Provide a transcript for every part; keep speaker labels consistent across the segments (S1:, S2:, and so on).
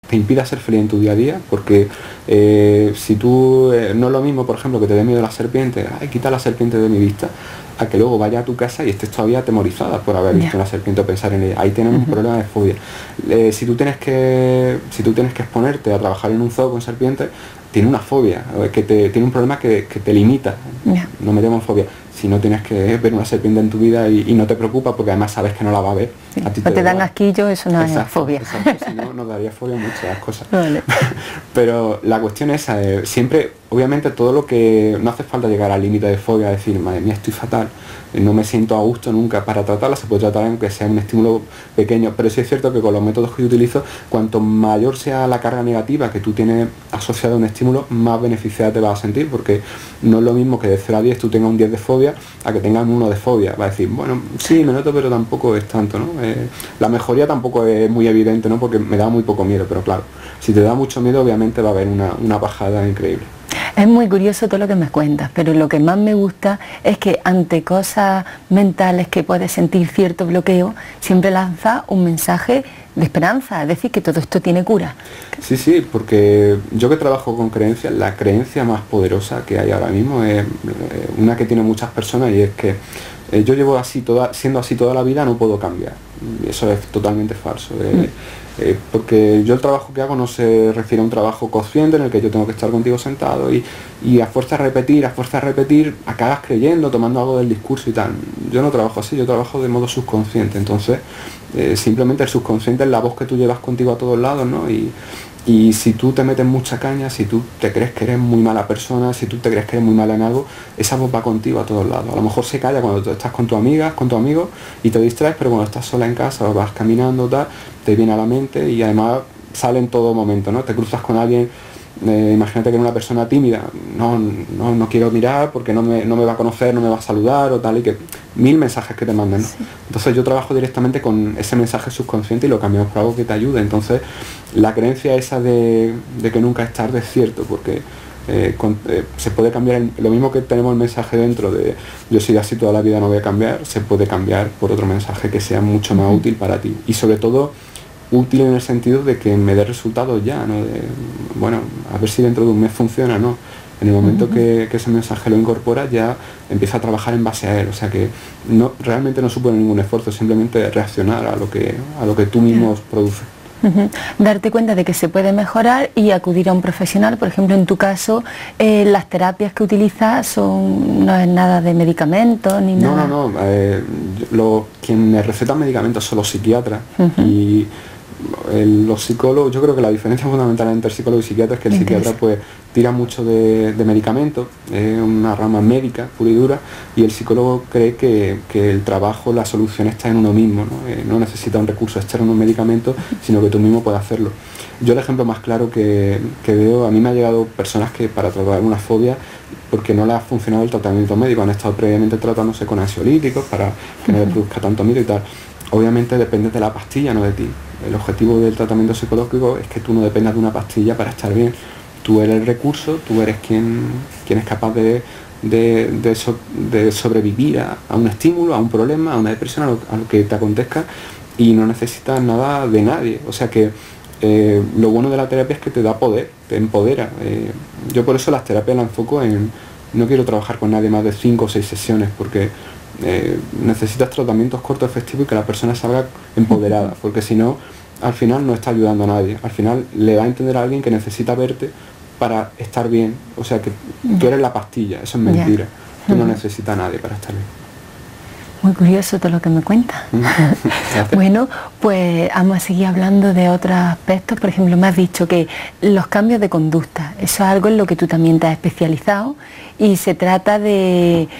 S1: te impida ser feliz en tu día a día, porque si tú, no es lo mismo, por ejemplo, que te dé miedo la serpiente, ay, quita la serpiente de mi vista, a que luego vaya a tu casa y estés todavía atemorizada por haber visto una serpiente o pensar en ella. Ahí tenemos un problema de fobia. Si tú tienes que exponerte a trabajar en un zoo con serpientes, tiene una fobia, tiene un problema que te limita. No me llamo fobia. Si no tienes que ver una serpiente en tu vida y no te preocupa porque además sabes que no la va a ver,
S2: sí,
S1: a ti
S2: te dan asquillo, eso no es fobia.
S1: Exacto, si no, nos daría fobia muchas cosas.
S2: Vale.
S1: Pero la cuestión es, siempre, obviamente todo lo que, no hace falta llegar al límite de fobia, decir, madre mía, estoy fatal, no me siento a gusto nunca. Para tratarla se puede tratar aunque sea un estímulo pequeño, pero sí es cierto que con los métodos que yo utilizo, cuanto mayor sea la carga negativa que tú tienes asociada a un estímulo, más beneficiada te vas a sentir, porque no es lo mismo que de 0 a 10 tú tengas un 10 de fobia a que tengas un 1 de fobia. Va a decir, bueno, sí, me noto, pero tampoco es tanto, ¿no? La mejoría tampoco es muy evidente, ¿no? Porque me da muy poco miedo, pero claro, si te da mucho miedo, obviamente va a haber una bajada increíble.
S2: Es muy curioso todo lo que me cuentas, pero lo que más me gusta es que ante cosas mentales que puedes sentir cierto bloqueo, siempre lanza un mensaje de esperanza, es decir, que todo esto tiene cura.
S1: Sí, porque yo que trabajo con creencias, la creencia más poderosa que hay ahora mismo es una que tienen muchas personas, y es que yo llevo siendo así toda la vida, no puedo cambiar. Y eso es totalmente falso. Porque yo el trabajo que hago no se refiere a un trabajo consciente en el que yo tengo que estar contigo sentado y a fuerza de repetir, acabas creyendo, tomando algo del discurso y tal. Yo no trabajo así, yo trabajo de modo subconsciente. Entonces, simplemente el subconsciente es la voz que tú llevas contigo a todos lados, ¿no? Y si tú te metes mucha caña, si tú te crees que eres muy mala persona, si tú te crees que eres muy mala en algo, esa voz va contigo a todos lados. A lo mejor se calla cuando tú estás con tu amiga, con tu amigo y te distraes, pero cuando estás sola en casa o vas caminando, tal, te viene a la mente y además sale en todo momento, ¿no? Te cruzas con alguien, imagínate que eres una persona tímida, no quiero mirar porque no me va a conocer, no me va a saludar o tal, y que 1000 mensajes que te mandan, ¿no? Sí. Entonces yo trabajo directamente con ese mensaje subconsciente y lo cambiamos por algo que te ayude. Entonces la creencia esa de que nunca es tarde es cierto, porque se puede cambiar, lo mismo que tenemos el mensaje dentro de yo soy así toda la vida, no voy a cambiar, se puede cambiar por otro mensaje que sea mucho más útil para ti, y sobre todo útil en el sentido de que me dé resultados ya, ¿no? Bueno, a ver si dentro de un mes funciona, ¿no? En el momento que ese mensaje lo incorpora, ya empieza a trabajar en base a él. O sea que realmente no supone ningún esfuerzo, simplemente reaccionar a lo que tú mismo produces.
S2: Darte cuenta de que se puede mejorar y acudir a un profesional. Por ejemplo, en tu caso, las terapias que utilizas no es nada de medicamentos ni nada.
S1: No. Quien me receta medicamentos son los psiquiatras. Y los psicólogos, yo creo que la diferencia fundamental entre el psicólogo y psiquiatra es que el psiquiatra pues tira mucho de medicamentos, una rama médica pura y dura, y el psicólogo cree que el trabajo, la solución está en uno mismo, no necesita un recurso externo, un medicamento, sino que tú mismo puedes hacerlo. Yo el ejemplo más claro que veo, a mí me ha llegado personas que para tratar una fobia, porque no les ha funcionado el tratamiento médico, han estado previamente tratándose con ansiolíticos para que no les produzca tanto miedo y tal. Obviamente depende de la pastilla, no de ti. El objetivo del tratamiento psicológico es que tú no dependas de una pastilla para estar bien. Tú eres el recurso, tú eres quien es capaz de sobrevivir a un estímulo, a un problema, a una depresión, a lo que te acontezca, y no necesitas nada de nadie. O sea que lo bueno de la terapia es que te da poder, te empodera. Yo por eso las terapias las enfoco en, no quiero trabajar con nadie más de 5 o 6 sesiones, porque necesitas tratamientos cortos, efectivos, y que la persona salga empoderada, porque si no, al final no está ayudando a nadie. Al final le va a entender a alguien que necesita verte para estar bien. O sea que tú eres la pastilla, eso es mentira. Tú no necesitas a nadie para estar bien.
S2: Muy curioso todo lo que me cuentas. Bueno, pues vamos a seguir hablando de otros aspectos. Por ejemplo, me has dicho que los cambios de conducta, eso es algo en lo que tú también te has especializado, y se trata de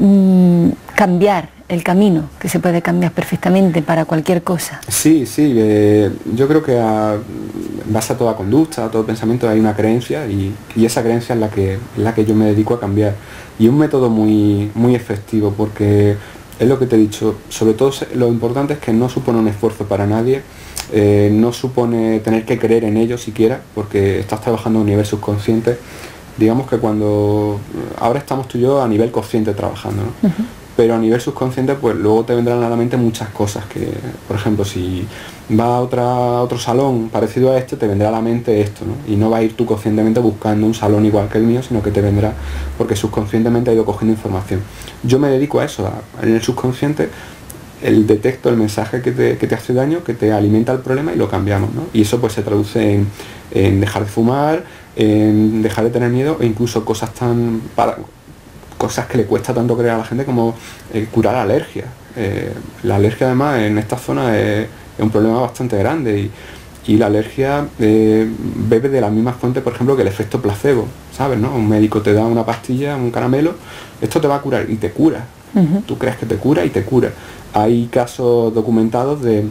S2: cambiar el camino, que se puede cambiar perfectamente para cualquier cosa.
S1: Sí, yo creo que en base a toda conducta, a todo pensamiento hay una creencia, y esa creencia es la que yo me dedico a cambiar. Y un método muy, muy efectivo, porque es lo que te he dicho, sobre todo lo importante es que no supone un esfuerzo para nadie, no supone tener que creer en ello siquiera, porque estás trabajando a un nivel subconsciente. Digamos que ahora estamos tú y yo a nivel consciente trabajando, ¿no? Pero a nivel subconsciente pues luego te vendrán a la mente muchas cosas que, por ejemplo, si va a otro salón parecido a este, te vendrá a la mente esto, ¿no? Y no va a ir tú conscientemente buscando un salón igual que el mío, sino que te vendrá porque subconscientemente ha ido cogiendo información. Yo me dedico a eso, en el subconsciente detecto el mensaje que te hace daño, que te alimenta el problema y lo cambiamos, ¿no? Y eso pues se traduce en dejar de fumar, en dejar de tener miedo e incluso cosas cosas que le cuesta tanto creer a la gente como curar alergias. La alergia además en esta zona es un problema bastante grande y la alergia bebe de la misma fuente, por ejemplo, que el efecto placebo, ¿sabes? ¿No? Un médico te da una pastilla, un caramelo, esto te va a curar y te cura. Tú crees que te cura y te cura. Hay casos documentados de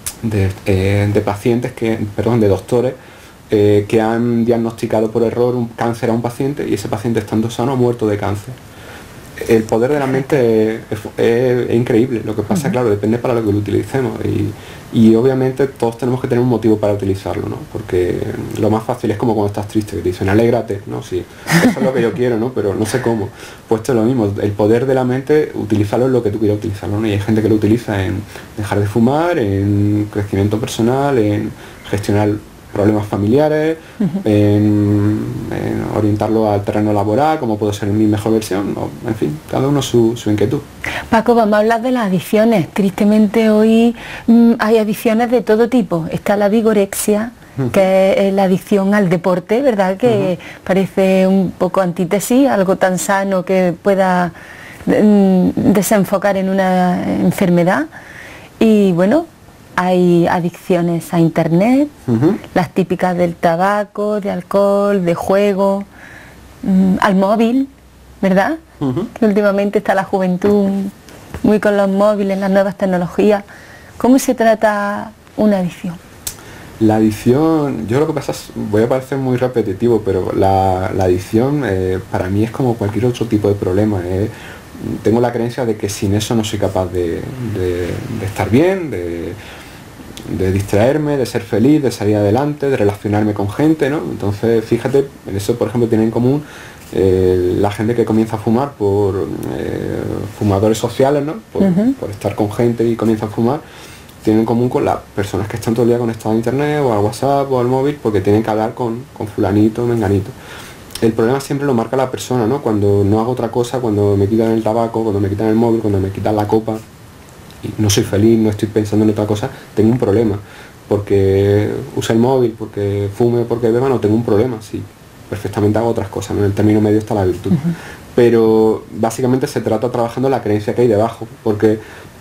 S1: pacientes de doctores que han diagnosticado por error un cáncer a un paciente y ese paciente estando sano ha muerto de cáncer. El poder de la mente es increíble. Lo que pasa, claro, depende para lo que lo utilicemos y obviamente todos tenemos que tener un motivo para utilizarlo, ¿no? Porque lo más fácil es como cuando estás triste, que te dicen alégrate, ¿no? Sí, eso es lo que yo quiero, ¿no? Pero no sé cómo. Pues esto es lo mismo, el poder de la mente, utilizarlo en lo que tú quieras utilizarlo, ¿no? Y hay gente que lo utiliza en dejar de fumar, en crecimiento personal, en gestionar problemas familiares, en orientarlo al terreno laboral, como puedo ser mi mejor versión, en fin, cada uno su inquietud.
S2: Paco, vamos a hablar de las adicciones. Tristemente hoy hay adicciones de todo tipo. Está la vigorexia, que es la adicción al deporte, ¿verdad? Que parece un poco antítesis, algo tan sano que pueda desenfocar en una enfermedad. Y bueno, hay adicciones a internet, las típicas del tabaco, de alcohol, de juego, al móvil, ¿verdad? Que últimamente está la juventud muy con los móviles, las nuevas tecnologías. ¿Cómo se trata una adicción?
S1: La adicción, yo lo que pasa es, voy a parecer muy repetitivo, pero la adicción para mí es como cualquier otro tipo de problema. Tengo la creencia de que sin eso no soy capaz de estar bien, de distraerme, de ser feliz, de salir adelante, de relacionarme con gente, ¿no? Entonces, fíjate, en eso, por ejemplo, tiene en común la gente que comienza a fumar por fumadores sociales, ¿no? Por estar con gente y comienza a fumar, tienen en común con las personas que están todo el día conectadas a internet o al WhatsApp o al móvil porque tienen que hablar con fulanito, menganito. El problema siempre lo marca la persona, ¿no? Cuando no hago otra cosa, cuando me quitan el tabaco, cuando me quitan el móvil, cuando me quitan la copa, y no soy feliz, no estoy pensando en otra cosa, tengo un problema. Porque use el móvil, porque fume, porque beba, no tengo un problema. Sí, perfectamente hago otras cosas, ¿no? En el término medio está la virtud. Pero básicamente se trata trabajando la creencia que hay debajo, porque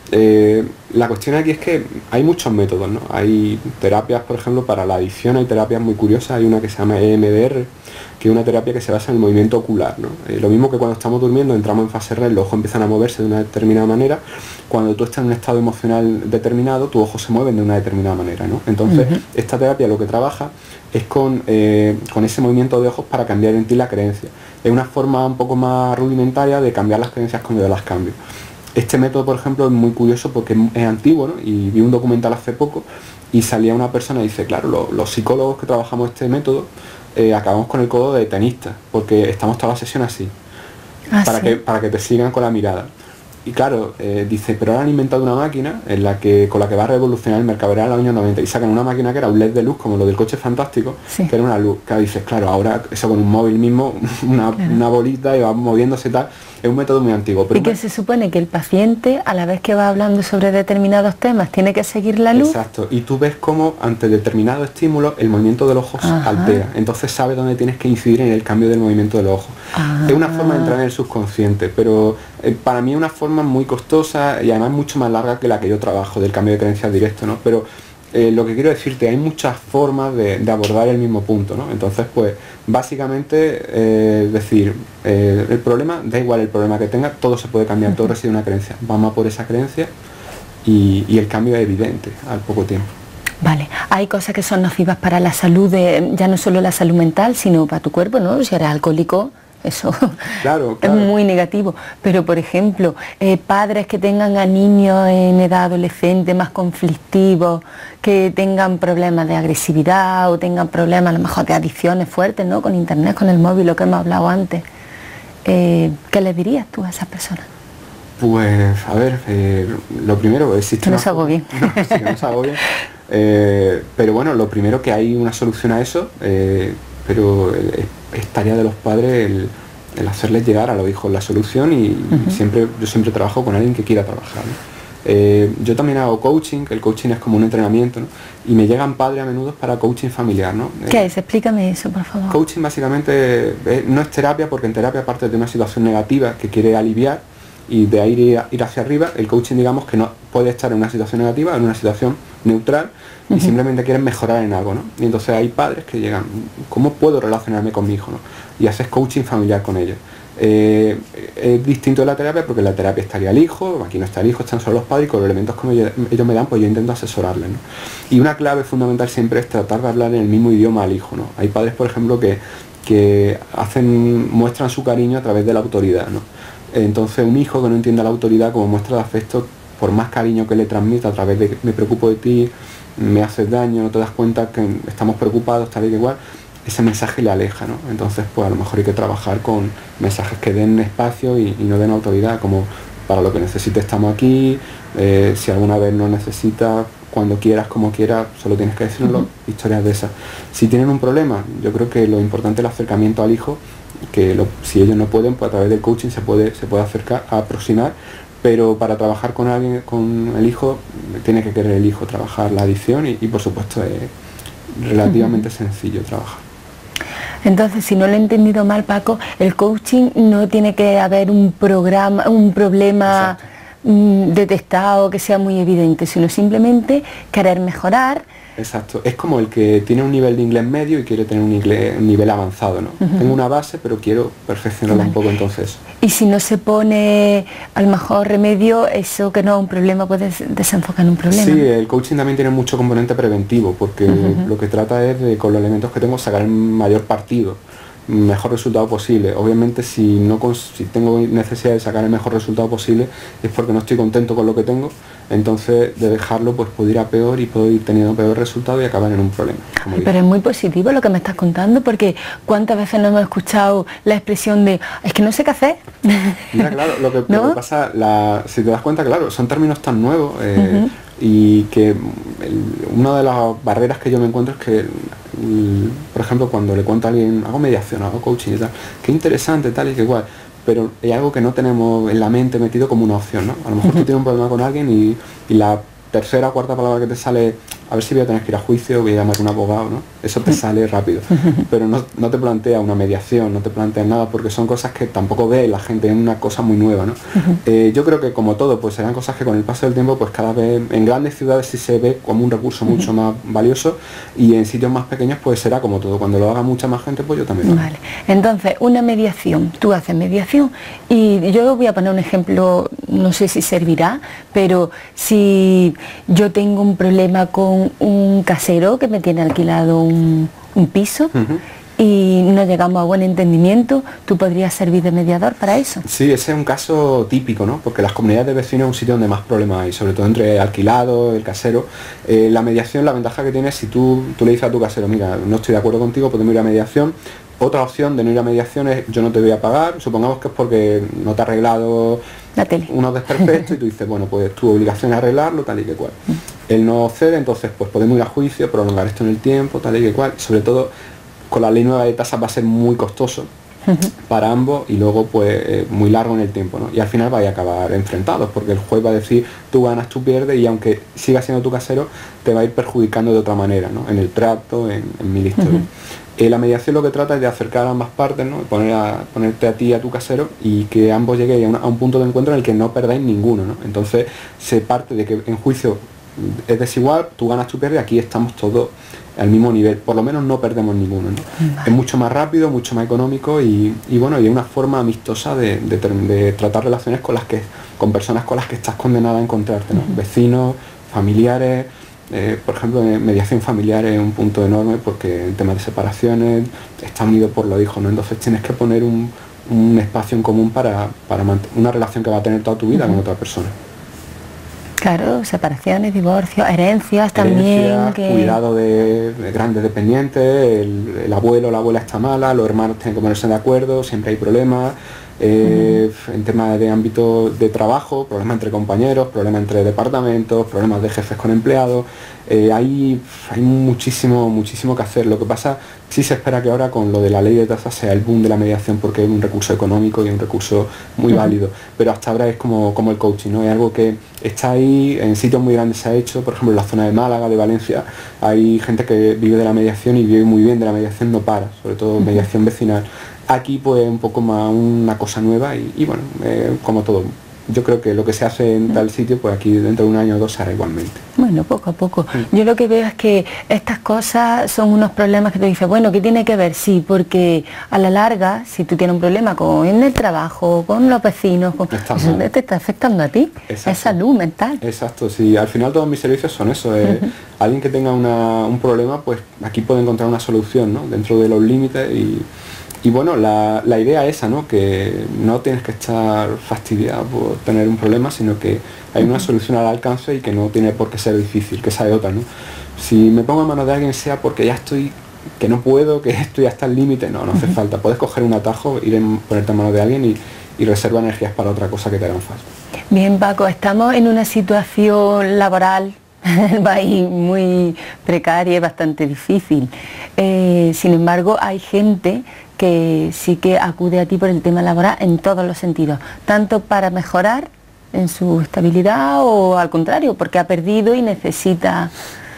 S1: la cuestión aquí es que hay muchos métodos, ¿no? Hay terapias, por ejemplo, para la adicción, hay terapias muy curiosas, hay una que se llama EMDR, que es una terapia que se basa en el movimiento ocular, ¿no? Lo mismo que cuando estamos durmiendo, entramos en fase REM, los ojos empiezan a moverse de una determinada manera, cuando tú estás en un estado emocional determinado, tus ojos se mueven de una determinada manera, ¿no? Entonces, esta terapia lo que trabaja es con ese movimiento de ojos para cambiar en ti la creencia. Es una forma un poco más rudimentaria de cambiar las creencias cuando yo las cambio. Este método, por ejemplo, es muy curioso porque es antiguo, ¿no? Y vi un documental hace poco y salía una persona y dice, claro, los psicólogos que trabajamos este método acabamos con el codo de tenista, porque estamos toda la sesión así, para que te sigan con la mirada. Y claro, dice, pero ahora han inventado una máquina con la que va a revolucionar el mercado, era en el año 90, y sacan una máquina que era un LED de luz, como lo del coche fantástico, que era una luz, que dices, claro, ahora eso con un móvil mismo, una bolita y va moviéndose tal, es un método muy antiguo. Pero
S2: y que se supone que el paciente, a la vez que va hablando sobre determinados temas, tiene que seguir la luz.
S1: Exacto, y tú ves cómo ante determinado estímulo el movimiento de los ojos altera, entonces sabes dónde tienes que incidir en el cambio del movimiento de los ojos. Es una forma de entrar en el subconsciente, pero para mí es una forma muy costosa y además mucho más larga que la que yo trabajo del cambio de creencias directo, ¿no? Pero lo que quiero decirte, hay muchas formas de abordar el mismo punto, ¿no? Entonces, pues, básicamente, decir, el problema, da igual el problema que tenga, todo se puede cambiar, todo reside en una creencia. Vamos a por esa creencia y el cambio es evidente al poco tiempo.
S2: Vale, hay cosas que son nocivas para la salud, ya no solo la salud mental, sino para tu cuerpo, ¿no? Si eres alcohólico, eso
S1: claro.
S2: es muy negativo. Pero, por ejemplo, padres que tengan a niños en edad adolescente más conflictivos, que tengan problemas de agresividad o tengan problemas a lo mejor de adicciones fuertes, ¿no? Con internet, con el móvil, lo que hemos hablado antes. ¿Qué le dirías tú a esas personas?
S1: Pues, a ver, lo primero, existe...
S2: Que no se agobien.
S1: No, sí, que no se agobien. Pero bueno, lo primero que hay una solución a eso, pero es tarea de los padres el hacerles llegar a los hijos la solución y yo siempre trabajo con alguien que quiera trabajar, ¿no? Yo también hago coaching, que el coaching es como un entrenamiento, ¿no? Y me llegan padres a menudo para coaching familiar, ¿no?
S2: ¿Qué es? Explícame eso, por favor.
S1: Coaching básicamente no es terapia, porque en terapia parte de una situación negativa que quiere aliviar y de ahí ir hacia arriba. El coaching, digamos, que no puede estar en una situación negativa, en una situación neutral y simplemente quieren mejorar en algo, ¿no? Y entonces hay padres que llegan, ¿cómo puedo relacionarme con mi hijo, ¿no? Y haces coaching familiar con ellos. Es distinto de la terapia, porque en la terapia estaría el hijo, aquí no está el hijo, están solo los padres, y con los elementos que ellos me dan, pues yo intento asesorarles, ¿no? Y una clave fundamental siempre es tratar de hablar en el mismo idioma al hijo, ¿no? Hay padres, por ejemplo, que muestran su cariño a través de la autoridad, ¿no? Entonces un hijo que no entienda la autoridad como muestra de afecto, por más cariño que le transmita a través de me preocupo de ti, me haces daño, no te das cuenta que estamos preocupados, tal y igual, ese mensaje le aleja, ¿no? Entonces pues a lo mejor hay que trabajar con mensajes que den espacio y no den autoridad, como para lo que necesites estamos aquí, si alguna vez no necesitas, cuando quieras, como quieras, solo tienes que decirlo, historias de esas. Si tienen un problema, yo creo que lo importante es el acercamiento al hijo, que si ellos no pueden, pues a través del coaching se puede acercar, a aproximar, pero para trabajar con alguien, con el hijo, tiene que querer el hijo trabajar la adicción y por supuesto es relativamente sencillo trabajar.
S2: Entonces, si no lo he entendido mal, Paco, el coaching no tiene que haber un problema detectado que sea muy evidente, sino simplemente querer mejorar.
S1: Exacto, es como el que tiene un nivel de inglés medio y quiere tener un nivel avanzado, ¿no? Tengo una base, pero quiero perfeccionarla un poco, entonces.
S2: Y si no se pone al mejor remedio, eso que no es un problema puede desenfocar en un problema.
S1: Sí, el coaching también tiene mucho componente preventivo, porque lo que trata es de, con los elementos que tengo, sacar el mayor partido, mejor resultado posible. Obviamente si tengo necesidad de sacar el mejor resultado posible es porque no estoy contento con lo que tengo, entonces de dejarlo pues puedo ir a peor y puedo ir teniendo peor resultado y acabar en un problema.
S2: Pero es muy positivo lo que me estás contando, porque cuántas veces no hemos escuchado la expresión de es que no sé qué hacer.
S1: Mira, claro, lo que pasa, si te das cuenta, claro, son términos tan nuevos y que una de las barreras que yo me encuentro es que por ejemplo, cuando le cuento a alguien, hago mediación, hago coaching y tal, qué interesante, tal y que igual, pero es algo que no tenemos en la mente metido como una opción, ¿no? A lo mejor tú tienes un problema con alguien y la tercera o cuarta palabra que te sale, a ver si voy a tener que ir a juicio, voy a llamar a un abogado, ¿no? Eso te sale rápido, pero no te plantea una mediación, no te plantea nada, porque son cosas que tampoco ve la gente, es una cosa muy nueva, ¿no? Yo creo que como todo, pues serán cosas que con el paso del tiempo, pues cada vez en grandes ciudades sí se ve como un recurso mucho más valioso, y en sitios más pequeños pues será como todo, cuando lo haga mucha más gente, pues yo también lo hago.
S2: Vale, entonces una mediación, tú haces mediación y yo voy a poner un ejemplo, no sé si servirá, pero si yo tengo un problema con un casero que me tiene alquilado un piso y no llegamos a buen entendimiento, ¿tú podrías servir de mediador para eso?
S1: Sí, ese es un caso típico, ¿no? Porque las comunidades de vecinos es un sitio donde más problemas hay, sobre todo entre el alquilado, el casero. La mediación, la ventaja que tiene es si tú le dices a tu casero, mira, no estoy de acuerdo contigo, podemos ir a mediación. Otra opción de no ir a mediación es yo no te voy a pagar, supongamos que es porque no te ha arreglado
S2: la tele,
S1: unos desperfectos y tú dices, bueno, pues tu obligación es arreglarlo, tal y que cual. Él no cede, entonces pues podemos ir a juicio, prolongar esto en el tiempo, tal y que cual. Sobre todo con la ley nueva de tasas va a ser muy costoso para ambos y luego pues muy largo en el tiempo, ¿no? Y al final vais a acabar enfrentados porque el juez va a decir tú ganas, tú pierdes, y aunque siga siendo tu casero te va a ir perjudicando de otra manera, ¿no? En el trato, en mil historias. La mediación lo que trata es de acercar a ambas partes, ¿no? Ponerte a ti y a tu casero y que ambos lleguen a un punto de encuentro en el que no perdáis ninguno, ¿no? Entonces se parte de que en juicio es desigual, tú ganas, tú pierdes, aquí estamos todos al mismo nivel, por lo menos no perdemos ninguno, ¿no? Es mucho más rápido, mucho más económico y bueno, y es una forma amistosa de tratar relaciones con personas con las que estás condenada a encontrarte, ¿no? Vecinos, familiares. Por ejemplo, mediación familiar es un punto enorme porque el tema de separaciones está unido por los hijos, ¿no? Entonces tienes que poner un espacio en común para una relación que va a tener toda tu vida con otra persona.
S2: Claro, separaciones, divorcios, herencias también.
S1: Cuidado de grandes dependientes, el abuelo o la abuela está mala, los hermanos tienen que ponerse de acuerdo, siempre hay problemas. en temas de ámbito de trabajo, problemas entre compañeros, problemas entre departamentos, problemas de jefes con empleados. Hay muchísimo que hacer. Lo que pasa, sí se espera que ahora con lo de la ley de tasas sea el boom de la mediación, porque es un recurso económico y un recurso muy válido, pero hasta ahora es como el coaching, ¿no? Es algo que está ahí, en sitios muy grandes se ha hecho, por ejemplo en la zona de Málaga, de Valencia, hay gente que vive de la mediación y vive muy bien de la mediación, no para, sobre todo mediación vecinal. Aquí pues un poco más una cosa nueva y bueno, como todo. Yo creo que lo que se hace en tal sitio, pues aquí dentro de un año o dos se hará igualmente.
S2: Bueno, poco a poco. Yo lo que veo es que estas cosas son unos problemas que tú dices, bueno, ¿qué tiene que ver? Sí, porque a la larga, si tú tienes un problema con el trabajo, con los vecinos, eso te está afectando a ti. Exacto. Es salud mental.
S1: Exacto, sí. Al final todos mis servicios son eso. Alguien que tenga un problema, pues aquí puede encontrar una solución, ¿no? Dentro de los límites y bueno, la idea es esa, ¿no? Que no tienes que estar fastidiado por tener un problema, sino que hay una solución al alcance y que no tiene por qué ser difícil, que esa es otra, ¿no? Si me pongo en manos de alguien sea porque ya estoy, que no puedo, que estoy hasta el límite, no hace falta. Puedes coger un atajo, ponerte en manos de alguien y reserva energías para otra cosa que te hagan falta.
S2: Bien, Paco, estamos en una situación laboral el país muy precaria y bastante difícil. Sin embargo, hay gente que sí que acude a ti por el tema laboral en todos los sentidos, tanto para mejorar en su estabilidad o al contrario, porque ha perdido y necesita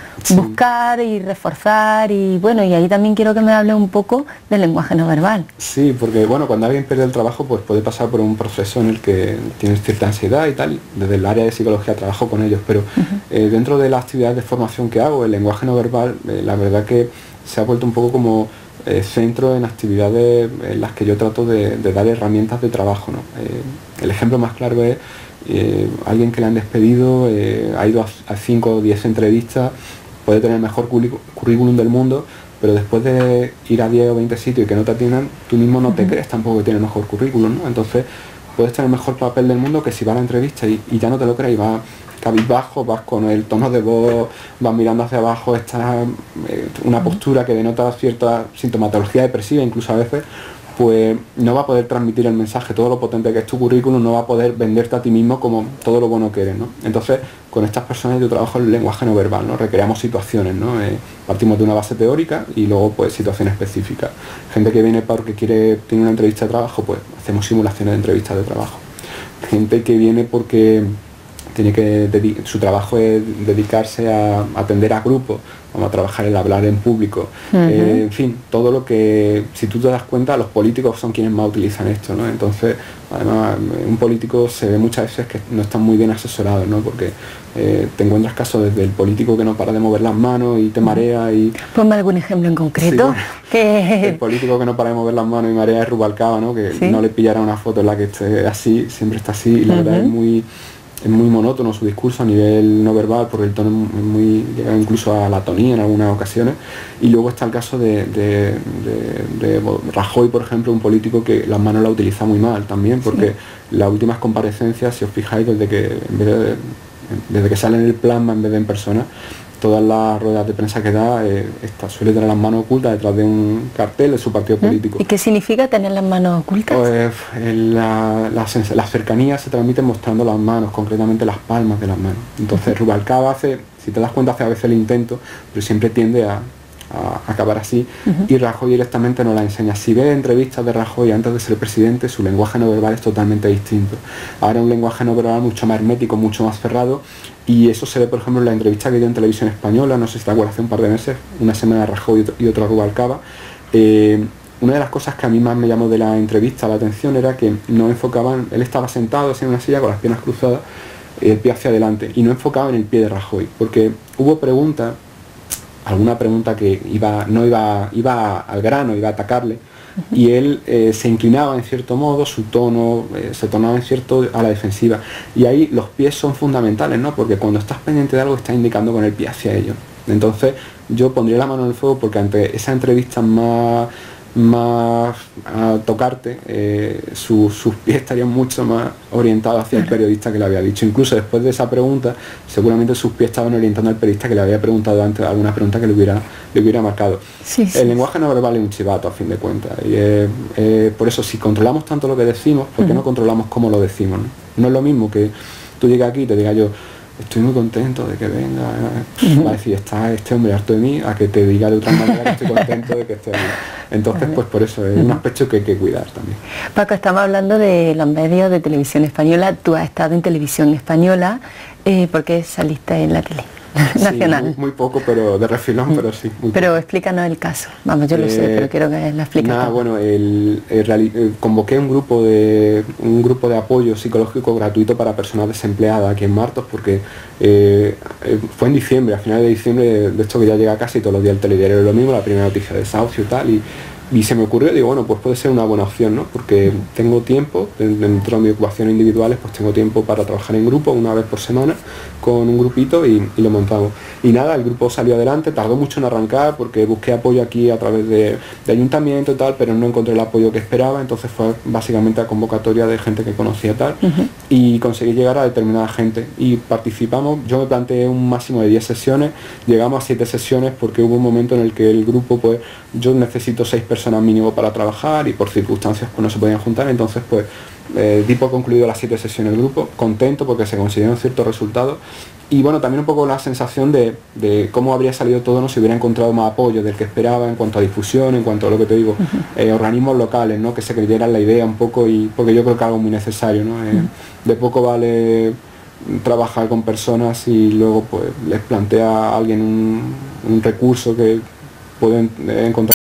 S2: buscar y reforzar y bueno, y ahí también quiero que me hable un poco del lenguaje no verbal.
S1: Sí, porque bueno, cuando alguien pierde el trabajo pues puede pasar por un proceso en el que tienes cierta ansiedad y tal. Desde el área de psicología trabajo con ellos, pero dentro de las actividades de formación que hago, el lenguaje no verbal, la verdad que se ha vuelto un poco como centro en actividades en las que yo trato de dar herramientas de trabajo, ¿no? El ejemplo más claro es alguien que le han despedido, ha ido a 5 o 10 entrevistas, puede tener el mejor currículum del mundo, pero después de ir a 10 o 20 sitios y que no te atiendan, tú mismo no te crees tampoco que tiene el mejor currículum, ¿no? Entonces puedes tener el mejor papel del mundo, que si vas a la entrevista y ya no te lo crees y vas cabizbajo, vas con el tono de voz, vas mirando hacia abajo, está una postura que denota cierta sintomatología depresiva incluso a veces, pues no va a poder transmitir el mensaje, todo lo potente que es tu currículum, no va a poder venderte a ti mismo como todo lo bueno que eres, ¿no? Entonces, con estas personas yo trabajo el lenguaje no verbal, ¿no? Recreamos situaciones, ¿no? Partimos de una base teórica y luego pues situaciones específicas. Gente que viene porque tiene una entrevista de trabajo, pues hacemos simulaciones de entrevistas de trabajo. Gente que viene porque tiene que su trabajo es dedicarse a atender a grupos, vamos a trabajar el hablar en público, en fin, todo lo que, si tú te das cuenta, los políticos son quienes más utilizan esto, ¿no? Entonces, además, un político se ve muchas veces que no están muy bien asesorados, ¿no? Porque te encuentras casos desde el político que no para de mover las manos y te marea y...
S2: Ponme algún ejemplo en concreto.
S1: Sí, bueno, el político que no para de mover las manos y marea es Rubalcaba, ¿no? Que no le pillará una foto en la que esté así, siempre está así, y la verdad es muy monótono su discurso a nivel no verbal, porque el tono es muy, llega incluso a la atonía en algunas ocasiones. Y luego está el caso de Rajoy, por ejemplo, un político que las manos la utiliza muy mal también, porque las últimas comparecencias, si os fijáis, desde que sale en el plasma en vez de en persona, todas las ruedas de prensa que da, suele tener las manos ocultas detrás de un cartel de su partido político.
S2: ¿Y qué significa tener las manos ocultas?
S1: Pues la cercanía se transmite mostrando las manos, concretamente las palmas de las manos. Entonces Rubalcaba hace, si te das cuenta, hace a veces el intento, pero siempre tiende a acabar así, y Rajoy directamente no la enseña. Si ves entrevistas de Rajoy antes de ser presidente, su lenguaje no verbal es totalmente distinto. Ahora un lenguaje no verbal mucho más hermético, mucho más cerrado, y eso se ve, por ejemplo, en la entrevista que dio en Televisión Española, no sé si te acuerdas, hace un par de meses, una semana Rajoy y otra Rubalcaba. Una de las cosas que a mí más me llamó de la entrevista la atención era que no enfocaban, él estaba sentado así en una silla con las piernas cruzadas, el pie hacia adelante, y no enfocaba en el pie de Rajoy, porque hubo preguntas, alguna pregunta que iba al grano, iba a atacarle, y él se inclinaba en cierto modo, su tono se tornaba en cierto a la defensiva, y ahí los pies son fundamentales, ¿no? Porque cuando estás pendiente de algo estás indicando con el pie hacia ello. Entonces yo pondría la mano en el fuego porque ante esa entrevista más más a tocarte, sus pies estarían mucho más orientados hacia el periodista que le había dicho. Incluso después de esa pregunta, seguramente sus pies estaban orientando al periodista que le había preguntado antes alguna pregunta que le hubiera marcado. El lenguaje no verbal es un chivato, a fin de cuentas. Y por eso, si controlamos tanto lo que decimos, ¿por qué no controlamos cómo lo decimos? No es lo mismo que tú llegas aquí y te diga yo, estoy muy contento de que venga, va a decir, está este hombre harto de mí, a que te diga de otra manera que estoy contento de que esté aquí. Entonces, pues por eso es un aspecto que hay que cuidar también.
S2: Paco, estamos hablando de los medios de televisión española. Tú has estado en televisión española, ¿por qué saliste en la tele nacional?
S1: Sí, muy poco, pero de refilón, pero sí.
S2: Pero explícanos el caso. Vamos, yo lo sé, pero quiero que lo expliques.
S1: Nada, bueno, convoqué un grupo de apoyo psicológico gratuito para personas desempleadas aquí en Martos, porque fue en diciembre, a finales de diciembre, de esto que ya llega casi todos los días el telediario es lo mismo, la primera noticia de desahucio y tal, y se me ocurrió, digo, bueno, pues puede ser una buena opción, ¿no? Porque tengo tiempo, dentro de mis ocupaciones individuales, pues tengo tiempo para trabajar en grupo una vez por semana con un grupito y lo montamos. Y nada, el grupo salió adelante, tardó mucho en arrancar porque busqué apoyo aquí a través de ayuntamiento y tal, pero no encontré el apoyo que esperaba, entonces fue básicamente a convocatoria de gente que conocía tal, y conseguí llegar a determinada gente y participamos. Yo me planteé un máximo de 10 sesiones, llegamos a 7 sesiones porque hubo un momento en el que el grupo, pues yo necesito 6 personas mínimo para trabajar y por circunstancias pues no se podían juntar, entonces pues di por concluido las 7 sesiones del grupo, contento porque se consiguieron ciertos resultados y bueno, también un poco la sensación de cómo habría salido todo, no si hubiera encontrado más apoyo del que esperaba en cuanto a difusión, en cuanto a lo que te digo, organismos locales, ¿no? Que se creyeran la idea un poco, y porque yo creo que algo muy necesario, ¿no? De poco vale trabajar con personas y luego pues les plantea a alguien un recurso que pueden encontrar